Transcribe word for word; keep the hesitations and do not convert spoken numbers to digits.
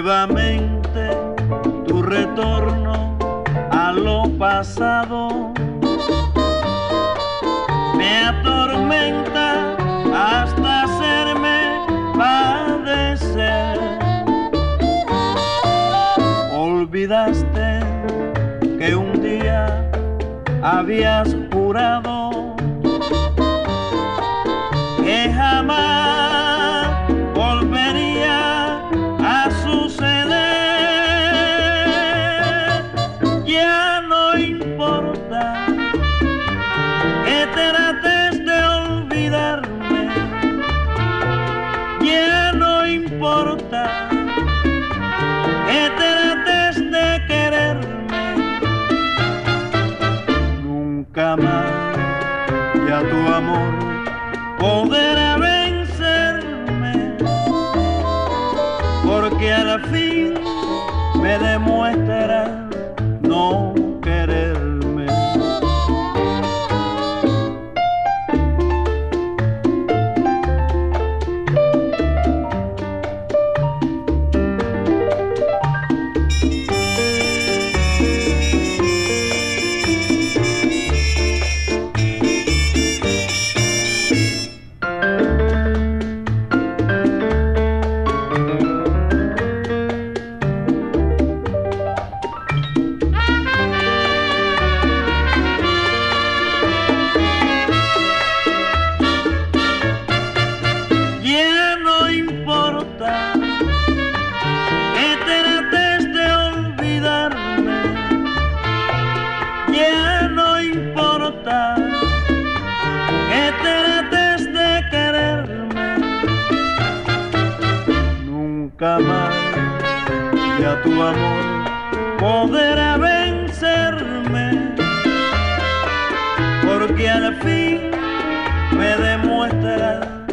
nuevamente tu retorno a lo pasado me atormenta hasta hacerme padecer. Olvidaste que un día habías jurado que jamás volvería a suceder. Ya no importa que trates de olvidarme, ya no importa que trates de quererme, nunca más ya tu amor podrá vencerme, porque al fin me demuestras no quererme. Ya no importa que trates de quererme, nunca más ya tu amor podrá vencerme, porque al fin me demuestras